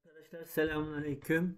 Arkadaşlar selamünaleyküm.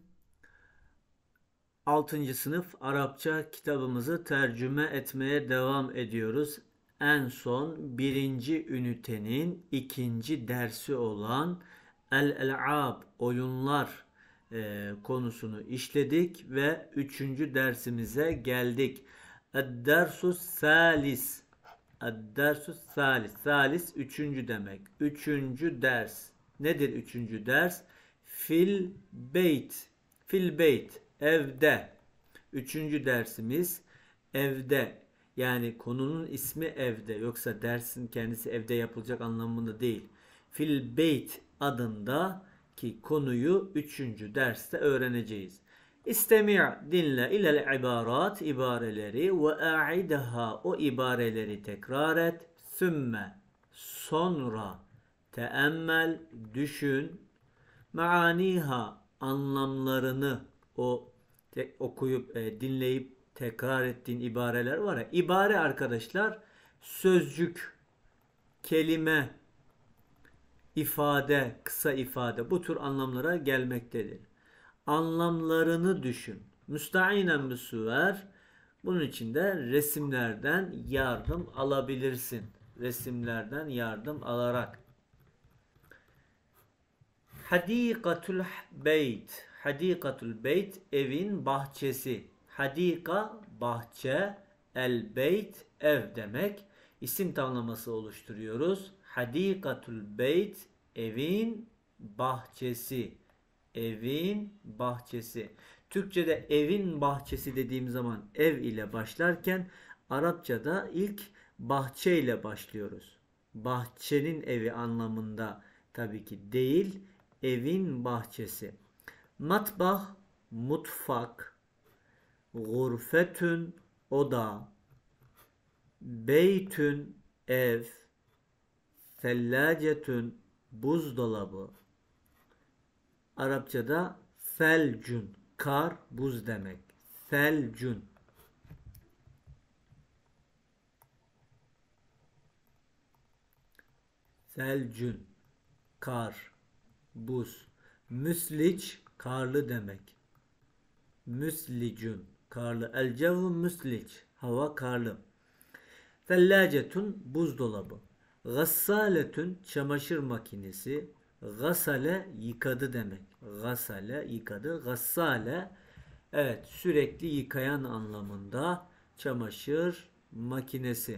6. sınıf Arapça kitabımızı tercüme etmeye devam ediyoruz. En son birinci ünitenin ikinci dersi olan El-El'ab oyunlar konusunu işledik ve üçüncü dersimize geldik. Ed-Dersus Salis. Ed-Dersus Salis. Salis üçüncü demek. Üçüncü ders. Nedir üçüncü ders? Fil beyt. Fil beyt. Evde. Üçüncü dersimiz evde. Yani konunun ismi evde. Yoksa dersin kendisi evde yapılacak anlamında değil. Fil beyt adında ki konuyu üçüncü derste öğreneceğiz. İstemi' dinle ilel ibarat ibareleri ve a'idha o ibareleri tekrar et. Sümme sonra teemmel düşün maaniha anlamlarını o okuyup dinleyip tekrar ettiğin ibareler var ya. İbare arkadaşlar sözcük, kelime, ifade, kısa ifade bu tür anlamlara gelmektedir. Anlamlarını düşün. Müsta'inen bis-suver. Bunun için de resimlerden yardım alabilirsin. Resimlerden yardım alarak. Hadikatul beyt. Hadikatul beyt evin bahçesi. Hadika bahçe, el beyt ev demek. İsim tamlaması oluşturuyoruz. Hadikatul beyt evin bahçesi. Evin bahçesi. Türkçe'de evin bahçesi dediğim zaman ev ile başlarken Arapçada ilk bahçe ile başlıyoruz. Bahçenin evi anlamında tabii ki değil, evin bahçesi. Matbah, mutfak, gurfetün, oda, beytün, ev, sellacetün, buzdolabı. Arapçada selcün, kar, buz demek. Selcün. Selcün, kar, buz. Müsliç, karlı demek. Müslicün, karlı. El cevvu müsliç, hava karlı. Thellâcetun, buzdolabı. Gassaletun, çamaşır makinesi. Gasale, yıkadı demek. Gasale, yıkadı. Gassale, evet, sürekli yıkayan anlamında çamaşır makinesi.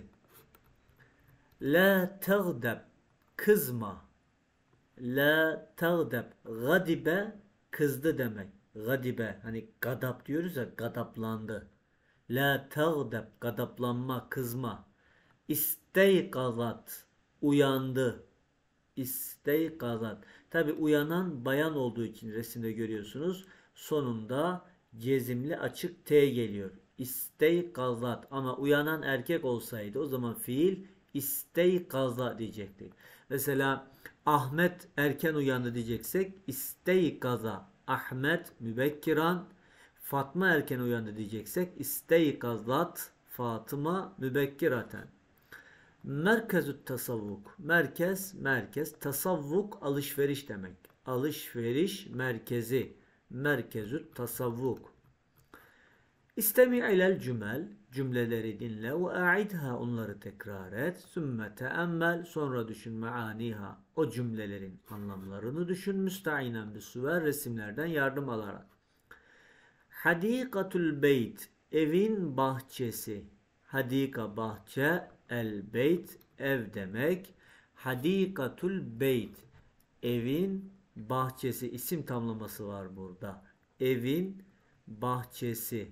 La tagdab, kızma. La tagdab, gadibe, kızdı demek. Gadibe, hani gadap diyoruz ya, gadaplandı. La tagdab, gadaplanma, kızma. İsteykazat, uyandı. İsteykazat. Tabi uyanan bayan olduğu için resimde görüyorsunuz. Sonunda cezimli açık T geliyor. İsteykazat. Ama uyanan erkek olsaydı o zaman fiil isteykaza diyecektik. Mesela Ahmet erken uyandı diyeceksek isteykaza. Ahmet mübekkiran. Fatma erken uyandı diyeceksek isteykazat Fatıma mübekkiraten. Merkezü't tasavvuk. Merkez, merkez. Tasavvuk, alışveriş demek. Alışveriş merkezi. Merkezü't tasavvuk. İstemi ilel cümel. Cümleleri dinle ve a'idha onları tekrar et. Sümme teemmel. Sonra düşün meaniha. O cümlelerin anlamlarını düşün. Müsta'inen bis-suver resimlerden yardım alarak. Hadikatul beyt. Evin bahçesi. Hadika bahçe, el beyt ev demek. Hadikatul beyt evin bahçesi isim tamlaması var burada. Evin bahçesi.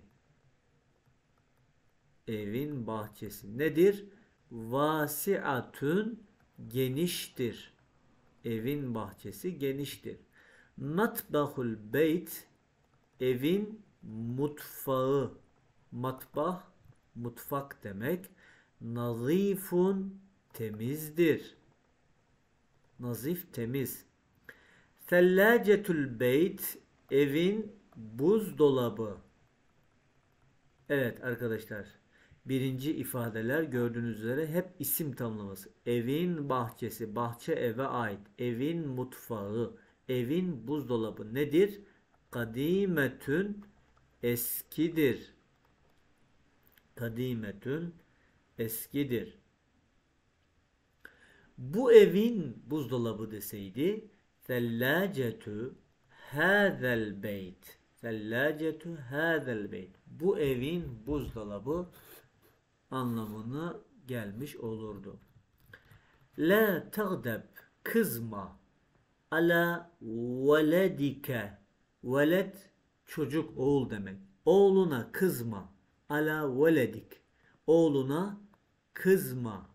Evin bahçesi nedir? Vasiatun geniştir. Evin bahçesi geniştir. Matbahul beyt evin mutfağı. Matbah mutfak demek. Nazifun temizdir. Nazif temiz. Sellâcetül beyt evin buzdolabı. Evet arkadaşlar. Birinci ifadeler gördüğünüz üzere hep isim tamlaması. Evin bahçesi, bahçe eve ait. Evin mutfağı, evin buzdolabı nedir? Kadimetün eskidir. Kadimetün eskidir. Bu evin buzdolabı deseydi Thellâcetü hâzel beyt. Thellâcetü hâzel beyt. Bu evin buzdolabı anlamını gelmiş olurdu. La tagdeb, kızma. Ala veledike. Veled çocuk, oğul demek. Oğluna kızma. Ala veledik. Oğluna kızma.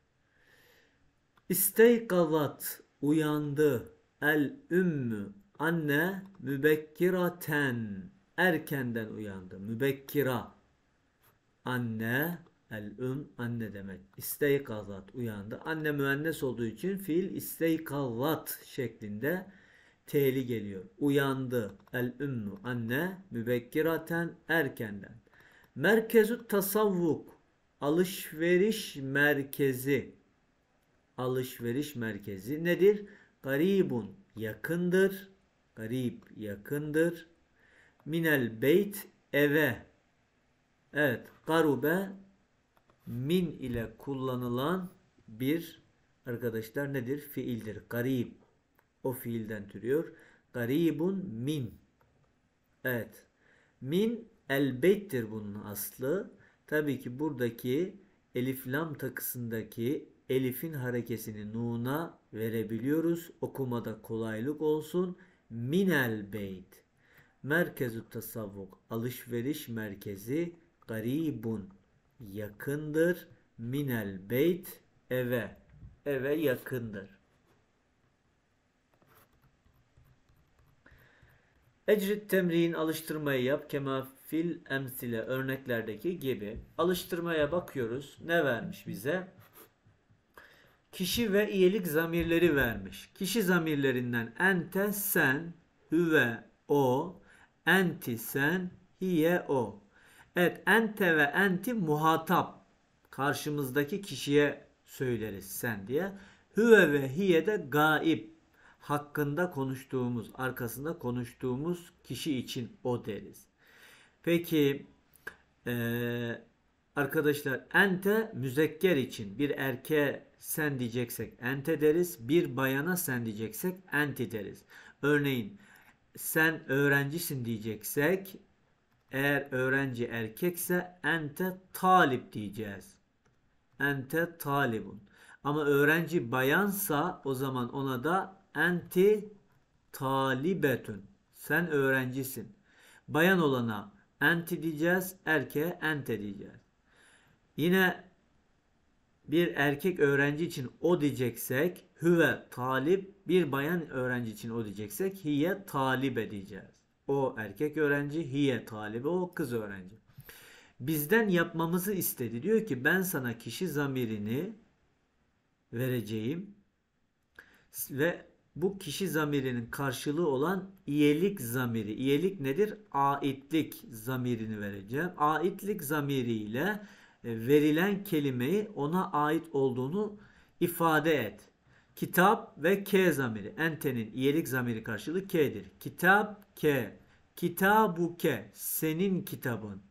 İsteykazat, uyandı. El ümmü, anne mübekkiraten, erkenden uyandı. Mübekkira, anne, anne demek. İsteykazat, uyandı. Anne müennes olduğu için fiil isteykazat şeklinde teğli geliyor. Uyandı. El ümmü, anne, mübekkiraten, erkenden. Merkezü tasavvuk, alışveriş merkezi. Alışveriş merkezi nedir? Garibun, yakındır. Garip, yakındır. Minel beyt, eve. Evet, garube min ile kullanılan bir arkadaşlar nedir? Fiildir. Garib. O fiilden türüyor. Garibun min. Evet. Min el beyttir bunun aslı. Tabii ki buradaki elif lam takısındaki elifin harekesini nuna verebiliyoruz. Okumada kolaylık olsun. Minel beyt. Merkezü tasavvuk, alışveriş merkezi, garibun, yakındır. Minel beyt, eve. Eve yakındır. Ecrit temrin, alıştırmayı yap. Kema fil emsile, örneklerdeki gibi. Alıştırmaya bakıyoruz. Ne vermiş bize? Kişi ve iyilik zamirleri vermiş. Kişi zamirlerinden ente, sen, hüve, o, enti, sen, hiye, o. Evet, ente ve enti muhatap. Karşımızdaki kişiye söyleriz sen diye. Hüve ve hiye de gaib. Hakkında konuştuğumuz, arkasında konuştuğumuz kişi için o deriz. Peki arkadaşlar, ente müzekker için, bir erkeğe sen diyeceksek ente deriz, bir bayana sen diyeceksek enti deriz. Örneğin sen öğrencisin diyeceksek, eğer öğrenci erkekse ente talip diyeceğiz. Ente talibun. Ama öğrenci bayansa o zaman ona da enti talibetün. Sen öğrencisin. Bayan olana enti diyeceğiz, erkeğe ente diyeceğiz. Yine bir erkek öğrenci için o diyeceksek hüve talip, bir bayan öğrenci için o diyeceksek hiye talibe diyeceğiz. O erkek öğrenci, hiye talibe, o kız öğrenci. Bizden yapmamızı istedi. Diyor ki ben sana kişi zamirini vereceğim ve bu kişi zamirinin karşılığı olan iyelik zamiri. İyelik nedir? Aitlik zamirini vereceğim. Aitlik zamiriyle verilen kelimeyi ona ait olduğunu ifade et. Kitap ve K zamiri. Ente'nin iyelik zamiri karşılığı K'dir. Kitap, K. Kitabuke, senin kitabın.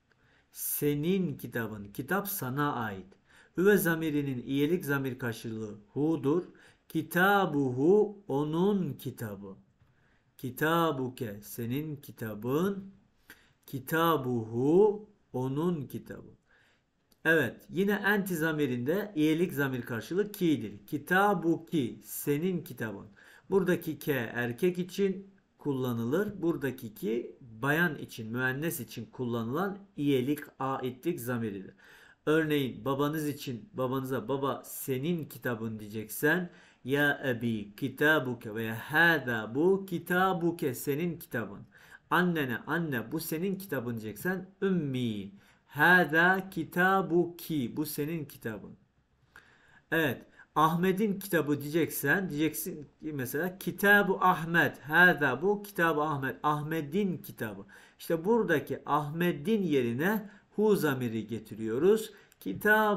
Senin kitabın. Kitap sana ait. Hüve zamirinin iyelik zamir karşılığı hu'dur. Kitabuhu, onun kitabı. Kitabuke, senin kitabın. Kitabuhu, onun kitabı. Evet, yine enti zamirinde iyelik zamir karşılığı ki'dir. Kitabuki, senin kitabın. Buradaki ke erkek için kullanılır. Buradaki ki bayan için, müennes için kullanılan iyelik, aitlik zamiridir. Örneğin babanız için babanıza baba senin kitabın diyeceksen ya ebi kitabuke veya hâzâ bu kitabuke, senin kitabın. Annene anne bu senin kitabın diyeceksen ümmi hâzâ kitabuki, bu senin kitabın. Evet, Ahmet'in kitabı diyeceksin ki mesela Kitab-ı Ahmet. Hâzâ bu Kitab-ı Ahmet. Ahmet'in kitabı. İşte buradaki Ahmet'in yerine hu zamiri getiriyoruz.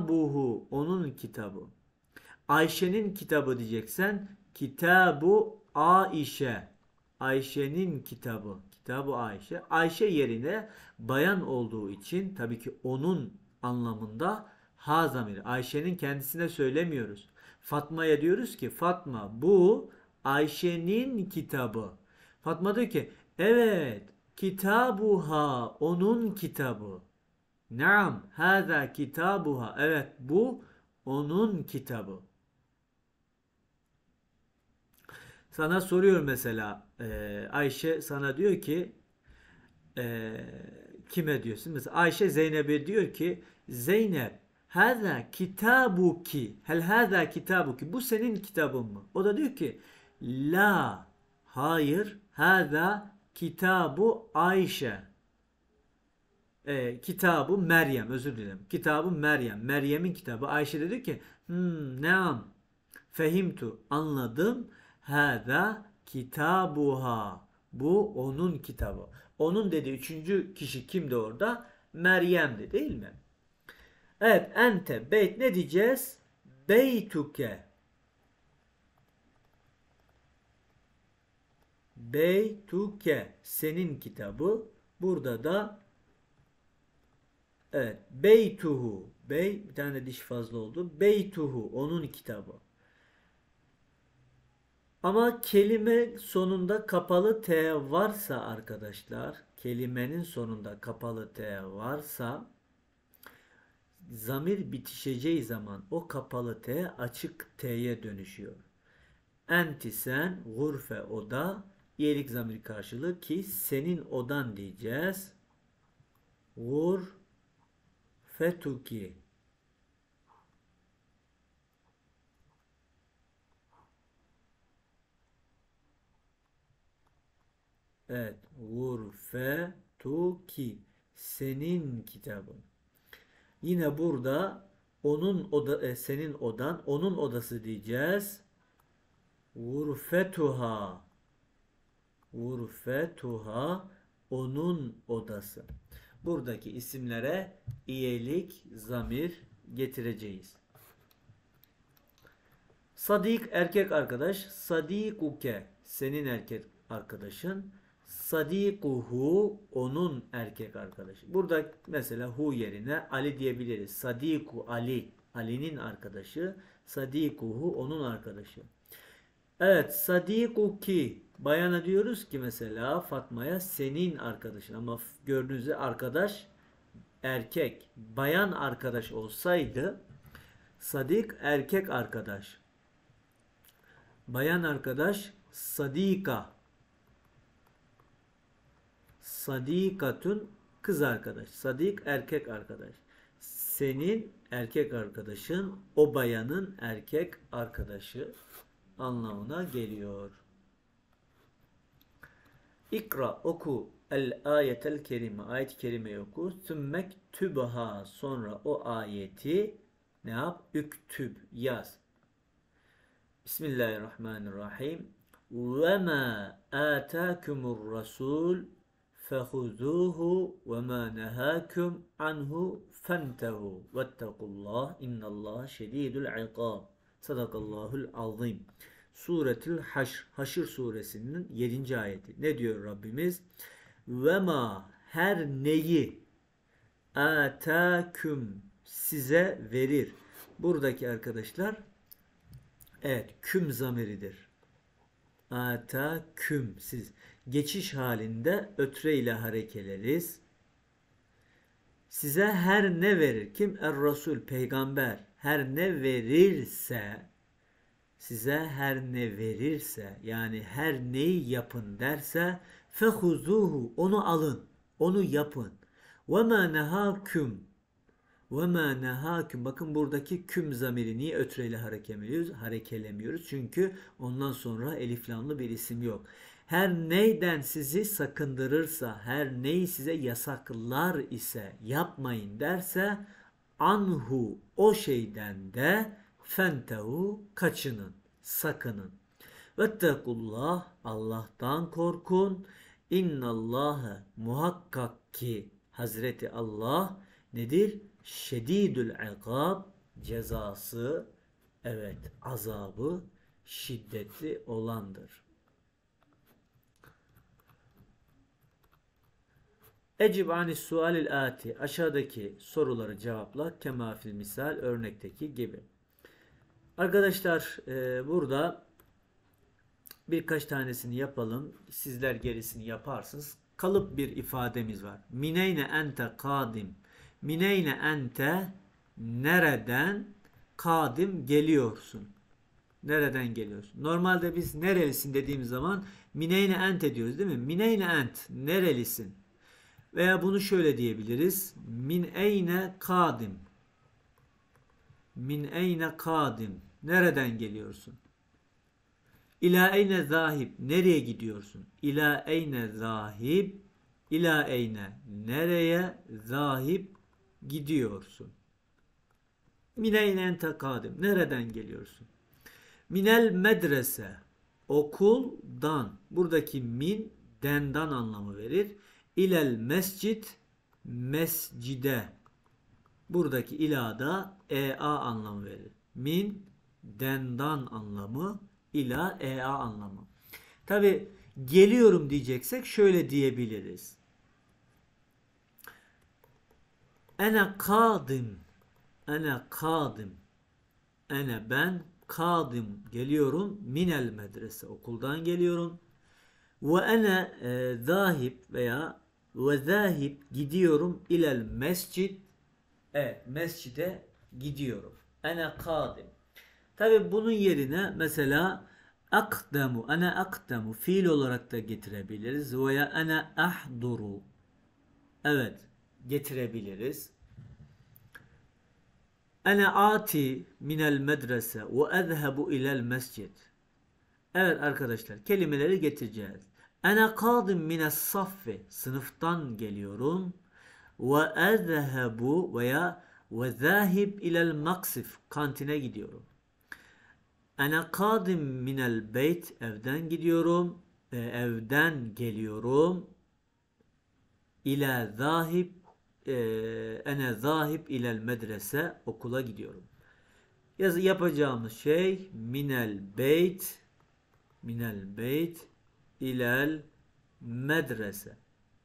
Kitabuhu, onun kitabı. Ayşe'nin kitabı diyeceksen Kitabu Aişe. Ayşe'nin kitabı. Kitabı Ayşe. Ayşe yerine bayan olduğu için tabii ki onun anlamında ha zamiri. Ayşe'nin kendisine söylemiyoruz. Fatma'ya diyoruz ki Fatma bu Ayşe'nin kitabı. Fatma diyor ki evet kitabuha onun kitabı. Naam hâzâ kitabuha. Evet bu onun kitabı. Sana soruyor mesela Ayşe sana diyor ki eee, kime diyorsun? Mesela Ayşe Zeynep'e diyor ki Zeynep hâzâ kitabuki hel hâzâ kitabuki bu senin kitabın mı? O da diyor ki la hayır hâzâ kitabu Ayşe kitabı Meryem özür dilerim. Kitabı Meryem. Meryem'in kitabı. Ayşe dedi ki neam fehimtu anladım. Hâzâ kitabuha. Bu onun kitabı. Onun dediği üçüncü kişi kimdi orada? Meryem'di değil mi? Evet ente beyt ne diyeceğiz? Beytuke. Beytuke senin kitabı. Burada da evet. Beytuhu. Bey bir tane diş fazla oldu. Beytuhu. Onun kitabı. Ama kelime sonunda kapalı T varsa arkadaşlar, kelimenin sonunda kapalı T varsa zamir bitişeceği zaman o kapalı T açık T'ye dönüşüyor. Enti sen, gurfe oda, iyilik zamir karşılığı ki senin odan diyeceğiz. Gurfetuki. Evet. Gurfetuki. Senin kitabın. Yine burada onun oda, senin odan, onun odası diyeceğiz. Gurfetuha. Gurfetuha. Onun odası. Buradaki isimlere iyelik, zamir getireceğiz. Sadik erkek arkadaş. Sadikuke senin erkek arkadaşın. Sadikuhu onun erkek arkadaşı. Burada mesela hu yerine Ali diyebiliriz. Sadiku Ali Ali'nin arkadaşı. Sadikuhu onun arkadaşı. Evet sadikuki bayana diyoruz ki mesela Fatma'ya senin arkadaşın ama gördüğünüz üzere arkadaş erkek. Bayan arkadaş olsaydı sadik erkek arkadaş. Bayan arkadaş sadika. Sadikatun kız arkadaş. Sadik erkek arkadaş. Senin erkek arkadaşın o bayanın erkek arkadaşı anlamına geliyor. İkra oku el ayetel kerime. Ayet-i kerimeyi oku. Sümmek tübha. Sonra o ayeti ne yap? Üktüb. Yaz. Bismillahirrahmanirrahim. Ve ma atakumur rasul fehuzuhu ve ma nehakum anhu fentehu vettekullah innallaha şedidul ikab. Sadakallahul azim. Suretül Haşr. Haşr suresinin 7. ayeti. Ne diyor Rabbimiz? Ve ma her neyi ataküm size verir. Buradaki arkadaşlar evet küm zamiridir. Ata küm siz. Geçiş halinde ötre ile harekeleriz. Size her ne verir? Kim? Er-Resul, peygamber. Her ne verirse size her ne verirse yani her neyi yapın derse fehuzuhu onu alın. Onu yapın. Ve ma nehaküm ve ma nehaküm. Bakın buradaki küm zamiri niye ötreyle harekelemiyoruz? Çünkü ondan sonra elif lamlı bir isim yok. Her neyden sizi sakındırırsa, her neyi size yasaklar ise yapmayın derse anhu o şeyden de fentehu kaçının, sakının. Vettekullah Allah'tan korkun. İnnallâhe muhakkak ki Hazreti Allah nedir? Şedidül ikab cezası evet azabı şiddetli olandır. Ecib anis sualil ati. Aşağıdaki soruları cevapla. Kema fil misal, örnekteki gibi. Arkadaşlar burada birkaç tanesini yapalım. Sizler gerisini yaparsınız. Kalıp bir ifademiz var. Mineyne ente kadim. Mineyne ente, nereden kadim geliyorsun? Nereden geliyorsun? Normalde biz nerelisin dediğimiz zaman mineyne ente diyoruz değil mi? Mineyne ent, nerelisin? Veya bunu şöyle diyebiliriz. Min eyne kadim. Min eyne kadim. Nereden geliyorsun? İlâ eyne zahib. Nereye gidiyorsun? İlâ eyne zahib. İlâ eyne. Nereye zahib gidiyorsun? Min eyne ente kadim. Nereden geliyorsun? Minel medrese. Okuldan. Buradaki min dendan anlamı verir. İlel mescid, mescide. Buradaki ila da ea anlamı verir. Min dendan anlamı, ila ea anlamı. Tabi geliyorum diyeceksek şöyle diyebiliriz. Ene kadim. Ene kadim. Ene ben kadim geliyorum. Minel medrese, okuldan geliyorum. Ve ene zahib veya ve zahib gidiyorum ilel mescid. Evet, mescide gidiyorum. Ene kadim. Tabi bunun yerine mesela akdemu, ene akdemu fiil olarak da getirebiliriz. Veya ene ahduru. Evet, getirebiliriz. Ene ati minel medrese ve ezhebu ilel mescid. Evet arkadaşlar, kelimeleri getireceğiz. Ene kadim mines saffi. Sınıftan geliyorum. Ve ezhebu veya ve zahib ilel maksif. Kantine gidiyorum. Ene kadim minel beyt. Evden gidiyorum. Evden geliyorum. İle zahib. Ene zahib ilel medrese. Okula gidiyorum. Yapacağımız şey minel beyt. Minel beyt ilel medrese.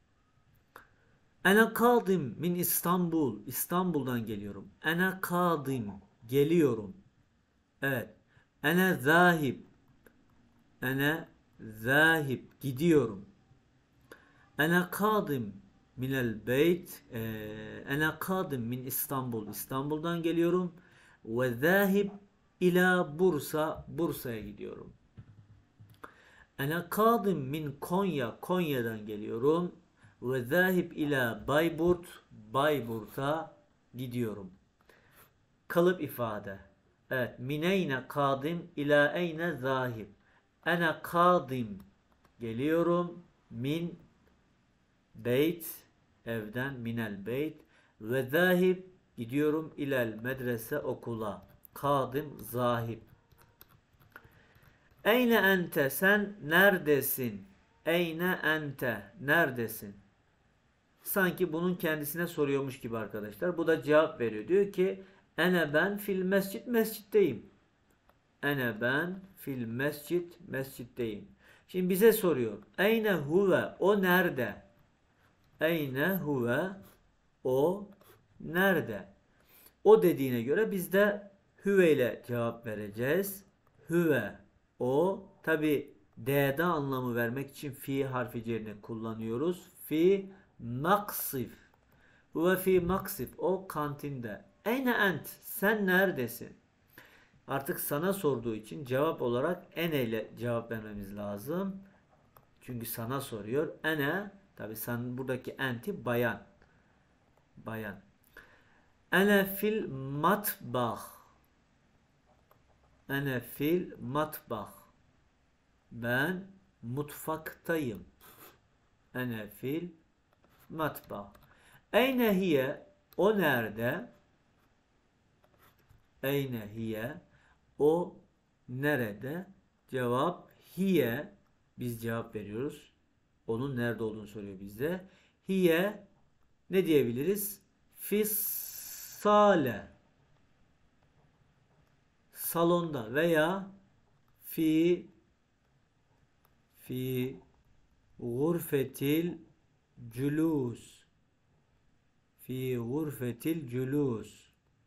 Ene kadim min İstanbul. İstanbul'dan geliyorum. Ene kadim geliyorum. Evet. Ene zahib. Ene zahib gidiyorum. Ene kadim minel beyt. Ene kadim min İstanbul. İstanbul'dan geliyorum. Ve zahib ila Bursa. Bursa'ya gidiyorum. Ene kadim min Konya. Konya'dan geliyorum. Ve zahib ila Bayburt. Bayburt'a gidiyorum. Kalıp ifade. Evet. Mineyne kadim ila eyne zahib. Ene kadim geliyorum. Min beyt, evden, minel beyt. Ve zahib gidiyorum ilel medrese, okula. Kadim zahib. Eyne ente, sen neredesin? Eyne ente, neredesin? Sanki bunun kendisine soruyormuş gibi arkadaşlar. Bu da cevap veriyor. Diyor ki ene ben fil mescid, mescitteyim. Ene ben fil mescid, mescitteyim. Şimdi bize soruyor. Eyne huve, o nerede? Eyne huve, o nerede? O dediğine göre biz de hüve ile cevap vereceğiz. Hüve, o. Tabi D'de anlamı vermek için fi harfi cerini kullanıyoruz. Fi maksif. Huve fi maksif. O kantinde. Eyne ent. Sen neredesin? Artık sana sorduğu için cevap olarak ene ile cevap vermemiz lazım. Çünkü sana soruyor. Ene. Tabi sen buradaki enti bayan. Bayan. Ene fil matbah. Ene fil matbah. Ben mutfaktayım. Ene fil matbah. Eyne hiye, o nerede? Eyne hiye, o nerede? Cevap hiye. Biz cevap veriyoruz. Onun nerede olduğunu soruyor bize. Hiye ne diyebiliriz? Fissale. Salonda veya fi gurfetil cülus. Fi gurfetil cülus.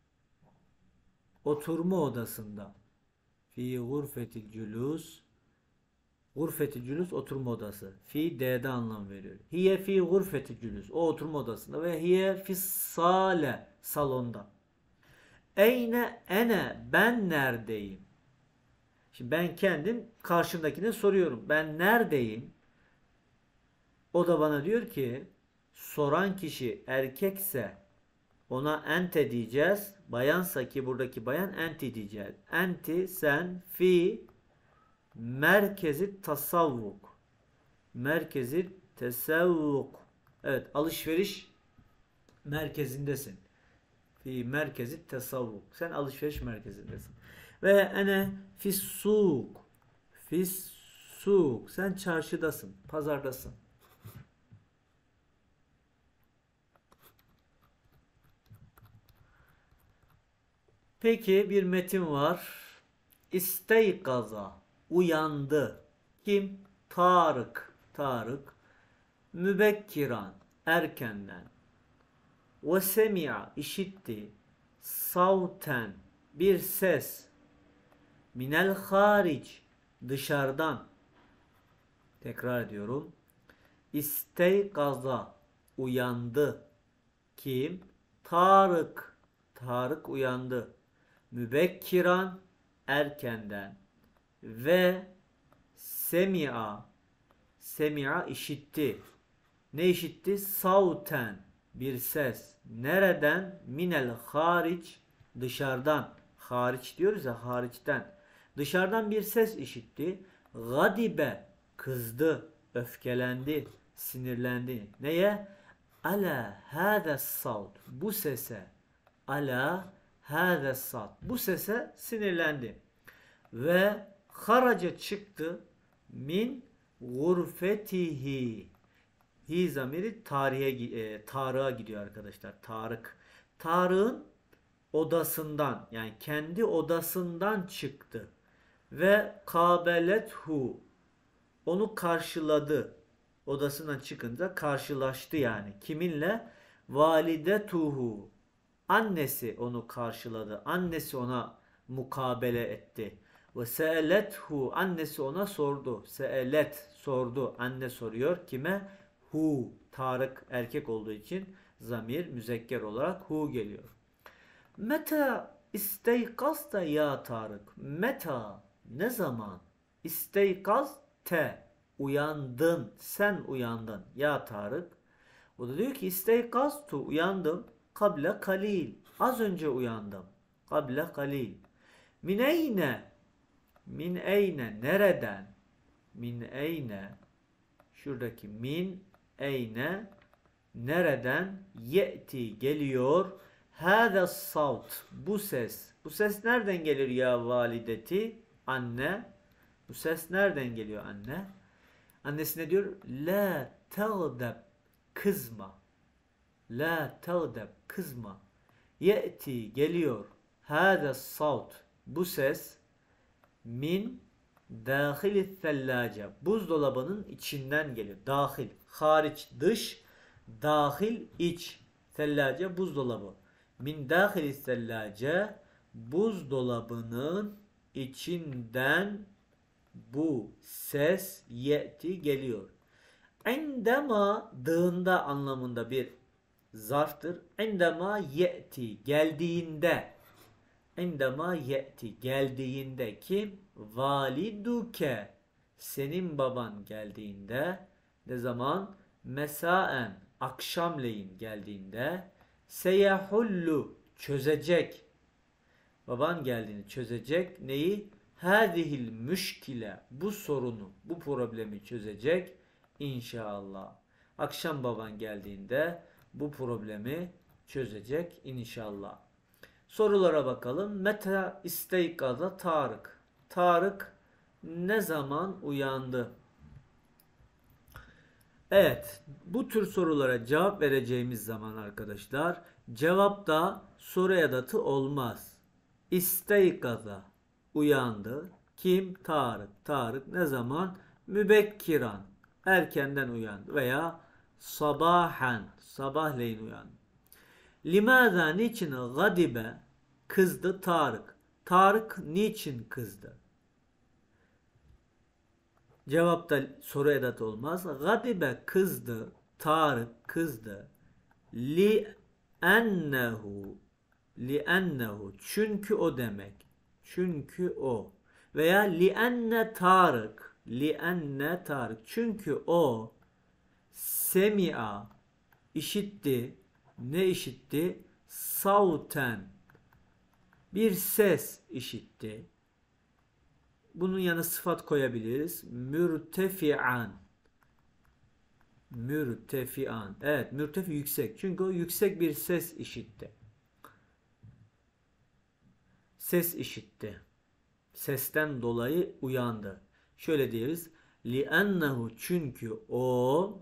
Oturma odasında. Fi gurfetil cülus. Gurfetil cülus oturma odası. Fi D'de anlam veriyor. Hiye fi gurfetil cülus. O oturma odasında ve hiye fi sale salonda. Eyne ene ben neredeyim? Şimdi ben kendim karşımdakine soruyorum. Ben neredeyim? O da bana diyor ki soran kişi erkekse ona ente diyeceğiz. Bayansa ki buradaki bayan enti diyeceğiz. Enti sen fi merkezi tasavvuk. Merkezi tesavvuk. Evet, alışveriş merkezindesin. Fi merkezi tasavvuk. Sen alışveriş merkezindesin. Ve ene fissuk. Fissuk. Sen çarşıdasın. Pazardasın. Peki bir metin var. İsteykaza. Uyandı. Kim? Tarık. Tarık. Mübekkiran. Erkenden. Ve semi'a. İşitti. Savten. Bir ses. Minel haric. Dışarıdan. Tekrar ediyorum. İsteykaza. Uyandı. Kim? Tarık. Tarık uyandı. Mübekkiran. Erkenden. Ve semi'a. Semi'a işitti. Ne işitti? Savten. Bir ses. Nereden? Minel haric. Dışarıdan. Hariç diyoruz ya, hariçten. Dışarıdan bir ses işitti. Gadibe. Kızdı. Öfkelendi. Sinirlendi. Neye? Ala hâdes savt. Bu sese. Ala hâdes savt. Bu sese sinirlendi. Ve haraca çıktı. Min gurfetihi. Hi zamiri Tarık'a gidiyor arkadaşlar. Tarık. Tarık'ın odasından, yani kendi odasından çıktı. Ve kabelethu. Onu karşıladı. Odasından çıkınca karşılaştı yani. Kiminle? Validetuhu. Annesi onu karşıladı. Annesi ona mukabele etti. Ve se'elethu. Annesi ona sordu. Se'elet sordu. Anne soruyor. Kime? Hu. Tarık erkek olduğu için zamir müzekker olarak hu geliyor. Meta isteykazta ya Tarık. Meta ne zaman? İsteykaz te. Uyandın. Sen uyandın. Ya Tarık. O da diyor ki isteykaztu. Uyandım. Kable kalil. Az önce uyandım. Kable kalil. Min eyne. Min eyne. Nereden? Min eyne. Şuradaki min eyne. Nereden? Ye'ti geliyor. Hâde savt. Bu ses. Bu ses nereden gelir ya valideti? Anne. Bu ses nereden geliyor anne? Annesine diyor la tağdeb. Kızma. La tağdeb. Kızma. Ye'ti geliyor. Hâde savt. Bu ses min dâhili thellâce. Buzdolabının içinden geliyor. Dahil. Hariç dış. Dahil iç. Thellâce buzdolabı. Min dâhili thellâce. Buzdolabının içinden bu ses ye'ti geliyor. İndema dığında anlamında bir zarftır. İndema ye'ti geldiğinde. İndema ye'ti geldiğinde kim? Validuke. Senin baban geldiğinde. Ne zaman? Mesaen akşamleyin geldiğinde. Seyahullu çözecek. Baban geldiğini çözecek. Neyi? Hadihil müşkile. Bu sorunu, bu problemi çözecek. İnşallah. Akşam baban geldiğinde bu problemi çözecek inşallah. Sorulara bakalım. Meta isteykaza Tarık. Tarık ne zaman uyandı? Evet, bu tür sorulara cevap vereceğimiz zaman arkadaşlar, cevapta soru edatı olmaz. İsteykaza uyandı. Kim? Tarık. Tarık ne zaman? Mübekkiran. Erkenden uyandı veya sabahen. Sabahleyin uyandı. Limâzâ niçin gadibe kızdı Tarık? Tarık niçin kızdı? Cevapta soru edatı olmaz. Gadibe kızdı. Tarık kızdı. Li ennehu çünkü o demek. Çünkü o. Veya li enne Tarık çünkü o semi'a işitti. Ne işitti? Savten bir ses işitti. Bunun yanına sıfat koyabiliriz. Mürtefian. Evet, mürtefi yüksek. Çünkü o yüksek bir ses işitti. Ses işitti. Sesten dolayı uyandı. Şöyle diyoruz. Li'ennehu çünkü o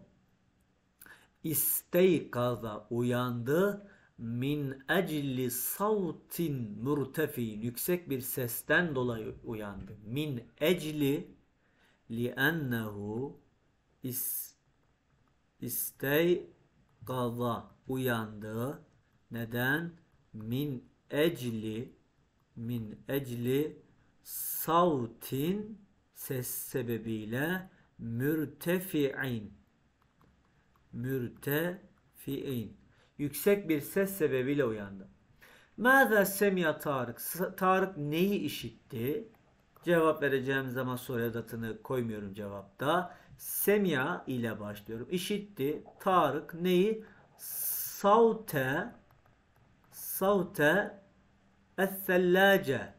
isteykaza uyandı min ecli savtin murtefi yüksek bir sesten dolayı uyandı. Min ecli li'ennehu isteykaza uyandı. Neden? Min ecli savtin ses sebebiyle mürtefi'in yüksek bir ses sebebiyle uyandı. Mâzâ semya Tarık? Tarık neyi işitti? Cevap vereceğim zaman soru edatını koymuyorum cevapta. Semya ile başlıyorum. İşitti. Tarık neyi? Savte es-sellâce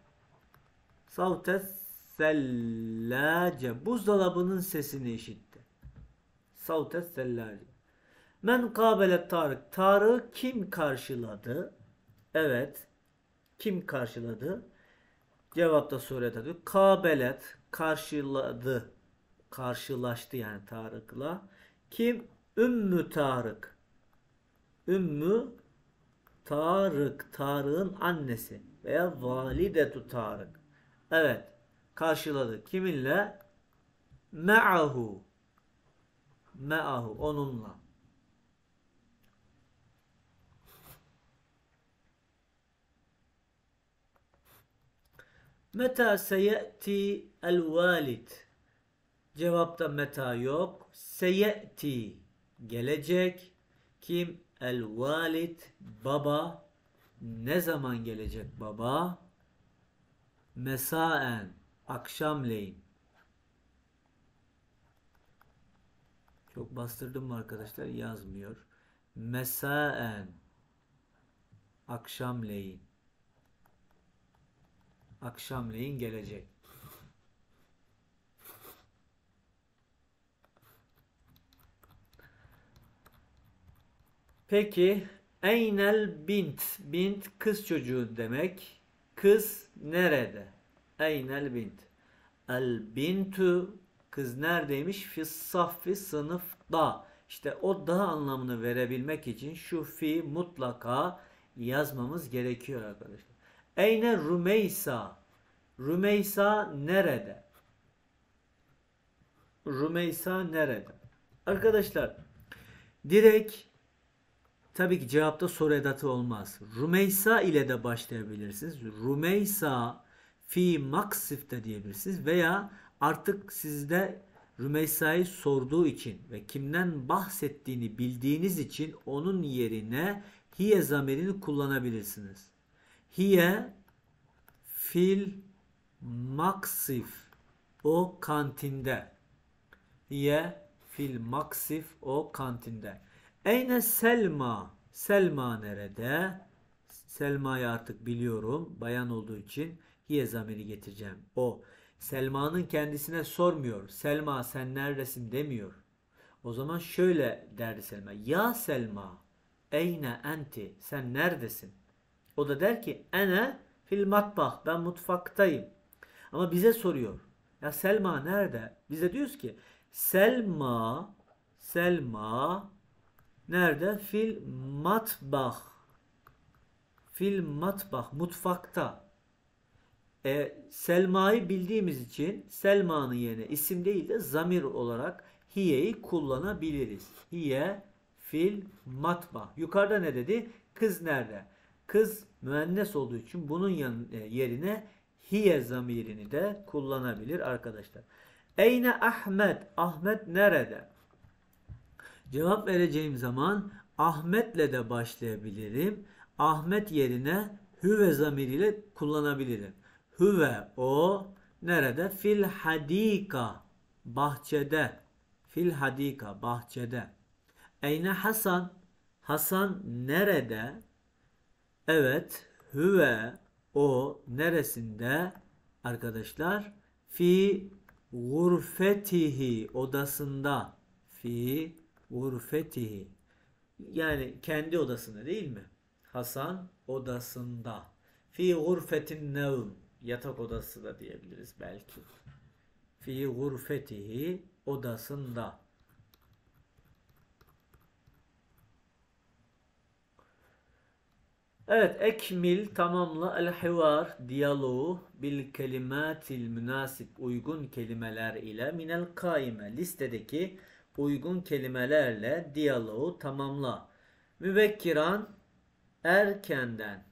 buzdolabının sesini işitti. Savtes-sellâce. Men kâbelet Tarık. Tarık'ı kim karşıladı? Evet. Kim karşıladı? Cevapta soru edatı. Kâbelet karşıladı. Karşılaştı yani Tarık'la. Kim? Ümmü Tarık. Ümmü Tarık. Tarık'ın annesi. Veya validetu Tarık. Evet. Karşıladı. Kiminle? Me'ahu. Onunla. Meta seye'ti el valid. Cevapta meta yok. Seye'ti gelecek. Kim? El valid baba. Ne zaman gelecek baba? Mesaen akşamleyin. Çok bastırdım mı arkadaşlar? Yazmıyor. Mesaen akşamleyin. Akşamleyin gelecek. Peki Eynel bint. Bint kız çocuğu demek. Kız nerede? Eynel bint. El bintu kız neredeymiş? Fissaffi sınıfta. İşte o da anlamını verebilmek için şu fi mutlaka yazmamız gerekiyor arkadaşlar. Eyne Rümeysa. Rümeysa nerede? Rümeysa nerede? Arkadaşlar direkt tabii ki cevapta soru edatı olmaz. Rümeysa ile de başlayabilirsiniz. Rümeysa fi maksif de diyebilirsiniz. Veya artık sizde Rümeysa'yı sorduğu için ve kimden bahsettiğini bildiğiniz için onun yerine hiye zamirini kullanabilirsiniz. Hiye fil maksif o kantinde. Hiye fil maksif o kantinde. Eyne Selma? Selma nerede? Selma'yı artık biliyorum. Bayan olduğu için hiye zamiri getireceğim. O. Selma'nın kendisine sormuyor. Selma sen neredesin demiyor. O zaman şöyle derdi Selma. Ya Selma. Eyne enti? Sen neredesin? O da der ki ene fil matbah. Ben mutfaktayım. Ama bize soruyor. Ya Selma nerede? Bize diyoruz ki Selma nerede? Fil matbah. Fil matbah. Mutfakta. Selma'yı bildiğimiz için Selma'nın yerine isim değil de zamir olarak hiye'yi kullanabiliriz. Hiye fil matbah. Yukarıda ne dedi? Kız nerede? Kız müennes olduğu için bunun yerine hiye zamirini de kullanabilir arkadaşlar. Eyne Ahmet? Ahmet nerede? Cevap vereceğim zaman Ahmet'le de başlayabilirim. Ahmet yerine hüve zamiriyle kullanabilirim. Hüve o nerede? Fil hadika bahçede. Fil hadika bahçede. Eyne Hasan? Hasan nerede? Evet, hüve o neresinde? Arkadaşlar, fi gurfetihi odasında. Fi gurfetihi. Yani kendi odasında değil mi? Hasan odasında. Fi gurfetin nevm. Yatak odası da diyebiliriz belki. Fi gurfetihi odasında. Evet, ekmil tamamla el hivar diyaloğu bil kelimatil münasip uygun kelimeler ile minel kaime listedeki uygun kelimelerle diyaloğu tamamla. Mübekkiran erkenden.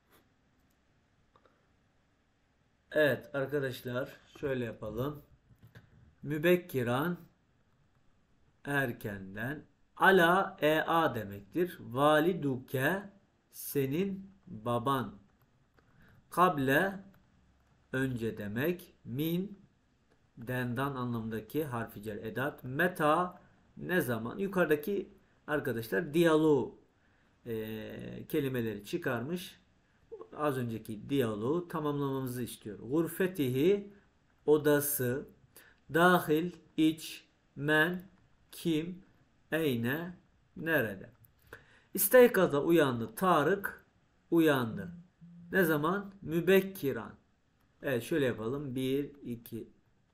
Evet arkadaşlar şöyle yapalım. Mübekkiran erkenden. Ala ea demektir. Validuke senin baban. Kable önce demek. Min dendan anlamındaki harfi cer edat. Meta ne zaman? Yukarıdaki arkadaşlar diyaloğu kelimeleri çıkarmış. Az önceki diyaloğu tamamlamamızı istiyor. Gurfetihi odası, dahil iç, men kim, eyne nerede? İsteykaza uyandı. Tarık uyandı. Ne zaman? Mübekkiran. Evet şöyle yapalım. 1, 2,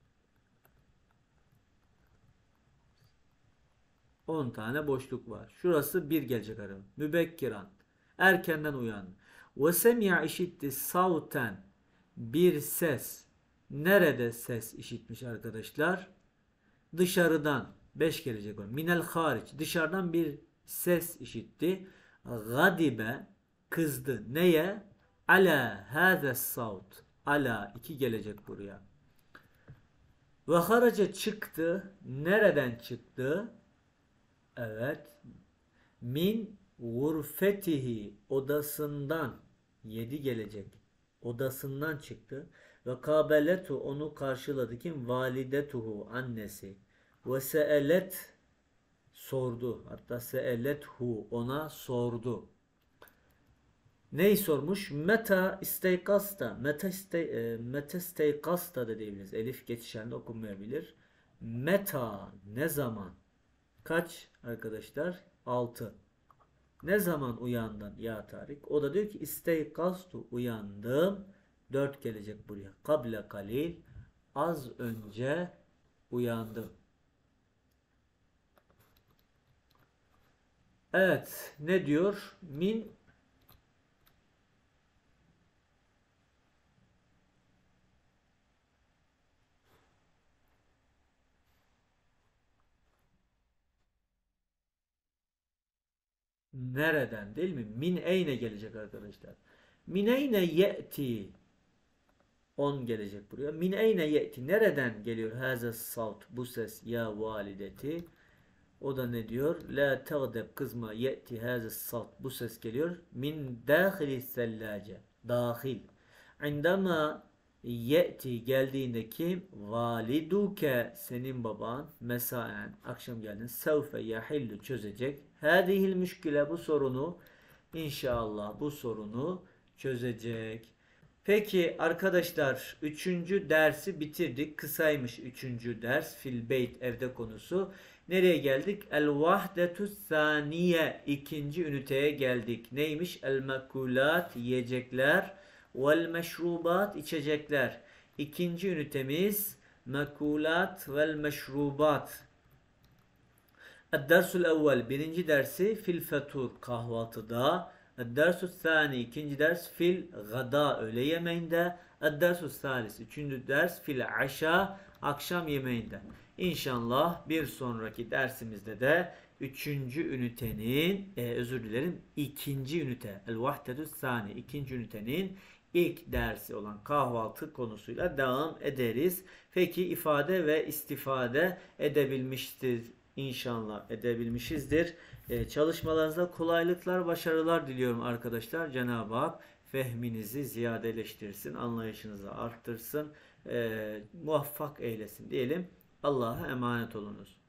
10 tane boşluk var. Şurası 1 gelecek arama. Mübekkiran. Erkenden uyandı. Ve semi'a işitti savten. Bir ses. Nerede ses işitmiş arkadaşlar? Dışarıdan. 5 gelecek var. Minel hariç. Dışarıdan bir ses işitti. Gadibe. Kızdı. Neye? Ala hâzes savt. Ala 2 gelecek buraya. Ve haraca çıktı. Nereden çıktı? Evet. Min gurfetihi odasından 7 gelecek. Odasından çıktı. Ve kabeletu onu karşıladı kim? Validetuhu annesi. Ve seelet sordu. Hatta seelethu ona sordu. Neyi sormuş? Meta isteykasta. Meta isteykasta da diyebiliriz. Elif geçişlerinde okunmayabilir. Meta ne zaman? Kaç arkadaşlar? 6. Ne zaman uyandın ya Tarık? O da diyor ki isteykastu uyandım. 4 gelecek buraya. Kable kalil az önce uyandım. Evet. Ne diyor? Min nereden değil mi? Min eyne gelecek arkadaşlar. Min eyne ye'ti 10 gelecek buraya. Min eyne ye'ti nereden geliyor? Haza salt bu ses ya valideti. O da ne diyor? La tağdeb kızma ye'ti haza salt bu ses geliyor. Min dahili sellace dahil. İndama ye'ti geldiğinde kim? Validuke senin baban mesaen akşam geldin. Sevfe yahillu çözecek. Hadihil müşkile bu sorunu inşallah bu sorunu çözecek. Peki arkadaşlar 3. dersi bitirdik. Kısaymış 3. ders. Fil beyt evde konusu. Nereye geldik? El vahdetu saniye 2. üniteye geldik. Neymiş? El mekulat yiyecekler. Vel meşrubat içecekler. 2. ünitemiz mekulat vel meşrubat. Dersul evvel birinci dersi fil fetur kahvaltıda. Dersul sani ikinci ders fil gada öğle yemeğinde. Dersul salis üçüncü ders fil aşa akşam yemeğinde. İnşallah bir sonraki dersimizde de 3. ünitenin özür dilerim 2. ünite El-Vahdetü Sani 2. ünitenin ilk dersi olan kahvaltı konusuyla devam ederiz. Peki ifade ve istifade edebilmiştir. İnşallah edebilmişizdir. Çalışmalarınızda kolaylıklar, başarılar diliyorum arkadaşlar. Cenab-ı Hak fehminizi ziyadeleştirsin, anlayışınızı arttırsın, muvaffak eylesin diyelim. Allah'a emanet olunuz.